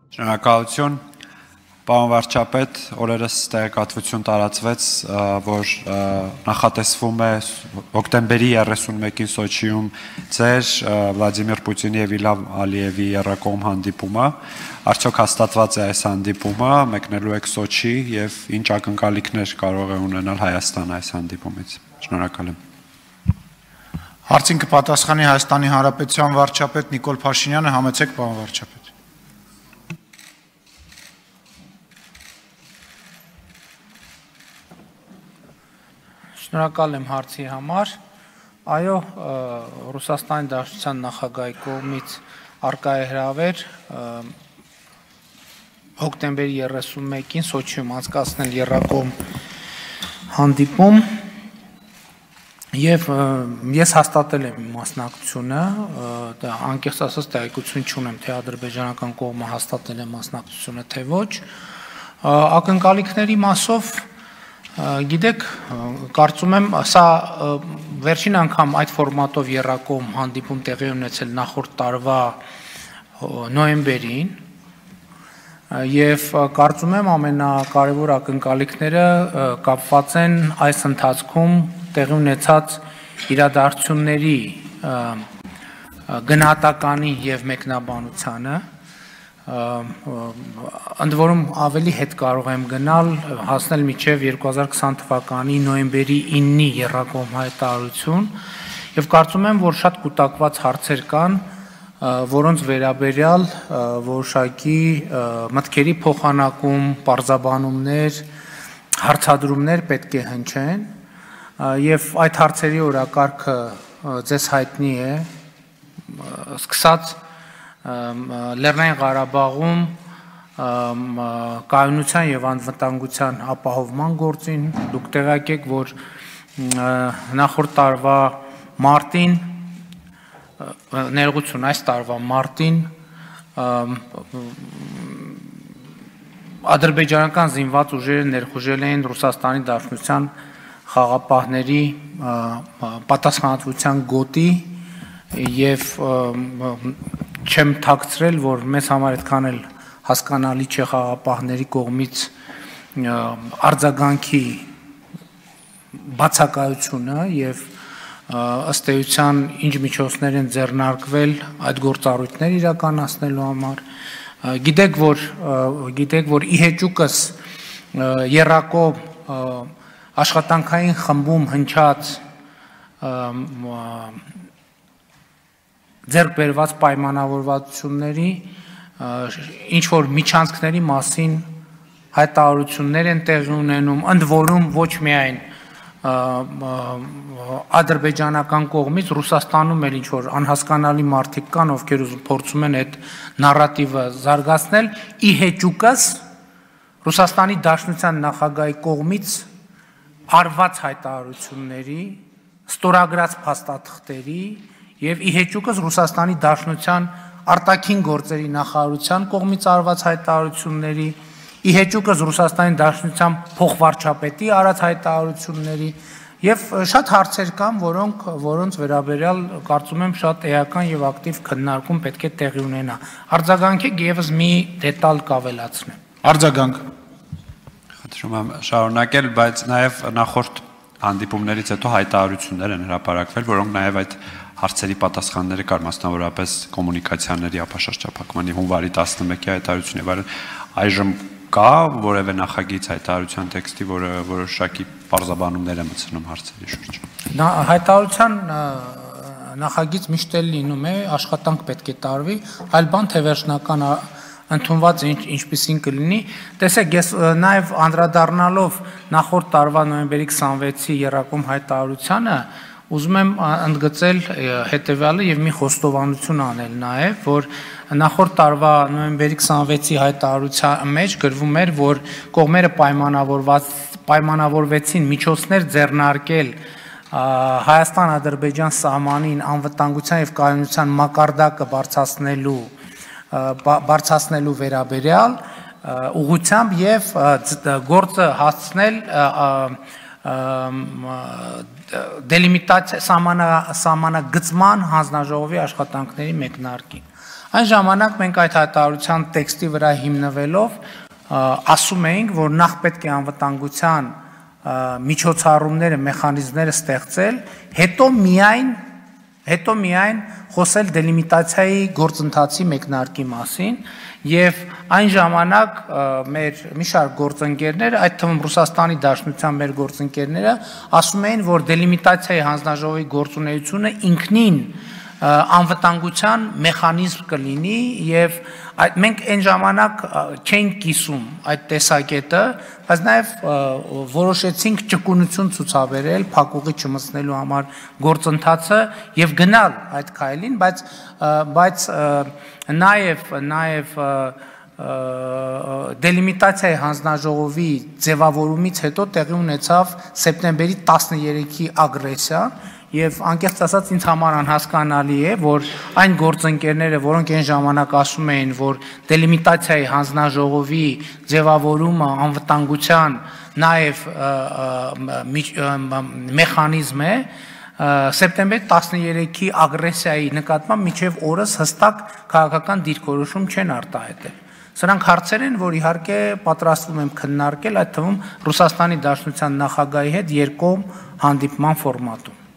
Շնորհակալություն, պարոն վարչապետ, օրերս տեղեկատվություն տարածվեց, որ նախատեսվում է հոկտեմբերի 31-ին Սոչիում ձեր Վլադիմիր Պուտինի եւ Իլհամ Ալիևի եռակողմ հանդիպումը, արդյոք հաստատված է այս հանդիպումը, մեկնելու եք Սոչի եւ ինչ ակնկալիքներ կարող է ունենալ Հայաստանը այս հանդիպումից։ Շնորհակալ եմ։ Հարցին կպատասխանի Հայաստանի Հանրապետության վարչապետ Նիկոլ Փաշինյանը, համեցեք պարոն վարչապետ։ Շնորհակալ եմ հարցի համար։ Այո, Ռուսաստանի Դաշնության նախագահի կողմից արկա է հրավեր հոկտեմբերի 31-ին Սոչիում անցկացնել եռակողմ հանդիպում եւ ես հաստատել եմ մասնակցությունը, դա անկեղծ ասած տեղեկություն չունեմ, թե ադրբեջանական կողմը հաստատել է մասնակցությունը, թե ոչ։ Ակնկալիքների մասով գիտեք, կարծում եմ, սա վերջին անգամ այդ ֆորմատով եռակողմ հանդիպում տեղի ունեցել նախորդ տարվա նոյեմբերին եւ կարծում եմ ամենակարևոր ակնկալիքները կապված են այս ընթացքում տեղի ունեցած իրադարձությունների գնահատականի եւ մեկնաբանությանը ընդ որում ավելի հետ կարող եմ գնալ հասնել մինչև 2020 թվականի նոյեմբերի 9-ի եռակողմ հայտարարություն եւ կարծում եմ, որ շատ կուտակված հարցեր կան, որոնց վերաբերյալ որոշակի մտքերի փոխանակում, պարզաբանումներ, հարցադրումներ պետք է հնչեն եւ այդ հարցերի օրակարգը ձեզ հայտնի է, սկսած Լեռնային Ղարաբաղում կայունության եւ անվտանգության ապահովման գործին դուք տեղյակ եք, որ նախորդ տարվա մարտին ներողություն այս տարվա մարտին ադրբեջանական զինված ուժերը ներխուժել էին Ռուսաստանի Դաշնության խաղապահների պատասխանատվության գոտի եւ չեմ թաքցրել, որ մեզ համար այդքան էլ հասկանալի չէ խաղապահների կողմից արձագանքի բացակայությունը եւ ըստ էության ինչ միջոցներ են ձեռնարկվել այդ գործառույթները իրականացնելու համար գիտեք որ իհեճուկս եռակողմ աշխատանքային խմբում հնչած ձեռք բերված պայմանավորվածությունների ինչ որ միջանցքների մասին հայտարարություններ են տեղի ունենում, ընդ որում ոչ միայն ադրբեջանական կողմից, Ռուսաստանում էլ ինչ որ անհասկանալի մարդիկ կան, ովքեր փորձում են այդ նարատիվը զարգացնել, իհեճուկս Ռուսաստանի Դաշնության նախագահի կողմից արված հայտարարությունների, ստորագրած փաստաթղթերի եւ իհեճուկս Ռուսաստանի Դաշնության արտաքին գործերի նախարարության կողմից արված հայտարարությունների, իհեճուկս Ռուսաստանի Դաշնության փոխվարչապետի արած հայտարարությունների եւ շատ հարցեր կան, որոնց վերաբերյալ կարծում եմ շատ էական եւ ակտիվ քննարկում պետք է տեղի ունենա։ Արձագանքեք եւս մի դետալ կավելացնեմ։ Արձագանք։ Խնդրում եմ շարունակել, բայց նաեւ նախորդ հանդիպումներից հետո հայտարարություններ են հրապարակվել, որոնք նաեւ այդ հարցերի պատասխանները կար, մասնավորապես կոմունիկացիաների ապաշրջափակմանի հունվարի 11-ի հայտարարություն եւ այլն, այժմ կա որևէ նախագիծ հայտարարության տեքստի, որը որոշակի պարզաբանումներ է մտցնում հարցերի շուրջ։ Հայտարարության նախագիծ միշտ էլ լինում է, աշխատանք պետք է տարվի, այլ բան թե վերջնական ընդունված ինչպիսին կլինի։ Տեսեք, ես նաեւ անդրադառնալով նախորդ տարվա նոյեմբերի 26-ի եռակողմ հայտարարությանը ուզում եմ ընդգծել հետևյալը եւ մի խոստովանություն անել նաեւ, որ նախորդ տարվա նոյեմբերի 26-ի հայտարարության մեջ գրվում էր, որ կողմերը պայմանավորվեցին միջոցներ ձեռնարկել Հայաստան-Ադրբեջան սահմանին անվտանգության եւ կայունության մակարդակը բարձրացնելու վերաբերյալ ուղղությամբ եւ գործը հասցնել դելիմիտացիա սահմանագծման հանձնաժողովի աշխատանքների մեկնարկին։ Այն ժամանակ մենք այդ հայտարարության տեքստի վրա հիմնվելով ասում էինք, որ նախ պետք է անվտանգության միջոցառումները, մեխանիզմները ստեղծել, հետո միայն խոսել դելիմիտացիայի գործընթացի մեկնարկի մասին եւ այն ժամանակ մեր մի շարք գործընկերներ, այդ թվում Ռուսաստանի Դաշնության մեր գործընկերները ասում էին, որ դելիմիտացիայի հանձնաժողովի գործունեությունը ինքնին անվտանգության մեխանիզմ կլինի եւ մենք այն ժամանակ չենք կիսում այդ տեսակետը, բայց նաեւ որոշեցինք ճկունություն ցուցաբերել փակուղի չմտցնելու համար գործընթացը եւ գնալ այդ քայլին, բայց նաեւ դելիմիտացիայի հանձնաժողովի ձևավորումից հետո տեղի ունեցավ սեպտեմբերի 13-ի ագրեսիան եւ անկեղծ ասած ինձ համար անհասկանալի է, որ այն գործընկերները, որոնք այն ժամանակ ասում էին, որ դելիմիտացիայի հանձնաժողովի ձևավորումը անվտանգության նաեւ մեխանիզմ է, սեպտեմբերի 13-ի ագրեսիայի նկատմամբ մինչև օրս հստակ քաղաքական դիրքորոշում չեն արտահայտել։ Սրանք հարցեր են, որ իհարկե պատրաստվում եմ քննարկել, այդ թվում Ռուսաստանի Դաշնության նախագահի հետ երկկողմ հանդիպման ֆորմատում։